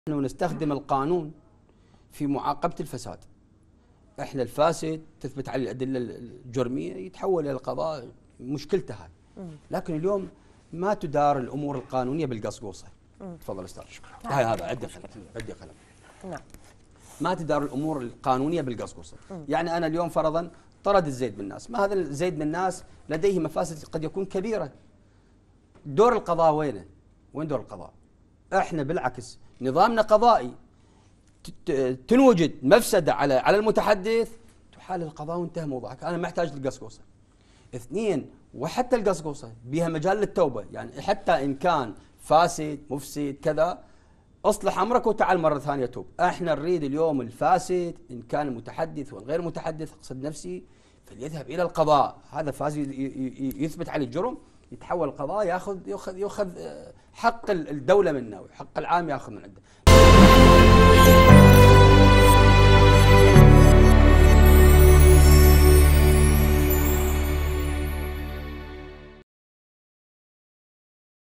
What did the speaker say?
نحن نستخدم القانون في معاقبة الفساد. احنا الفاسد تثبت عليه الأدلة الجرمية يتحول إلى القضاء، مشكلته هاي. لكن اليوم ما تدار الأمور القانونية بالقصقوصة. تفضل أستاذ. شكرا. هذا عندي قلم. نعم. ما تدار الأمور القانونية بالقصقوصة. يعني أنا اليوم فرضا طرد الزيد بن الناس، ما هذا الزيد بن الناس لديه مفاسد قد يكون كبيرة. دور القضاء وينه؟ وين دور القضاء؟ احنا بالعكس نظامنا قضائي، تنوجد مفسدة على المتحدث تحال القضاء وانتهى موضوعك. أنا ما احتاج للقصقوصة. اثنين، وحتى القصقوصة بها مجال للتوبة، يعني حتى إن كان فاسد مفسد كذا اصلح أمرك وتعال مرة ثانية توب. احنا نريد اليوم الفاسد إن كان المتحدث والغير متحدث أقصد نفسي فليذهب إلى القضاء. هذا فاسد يثبت عليه الجرم، يتحول القضاء ياخذ حق الدولة منه وحق العام ياخذ من عنده.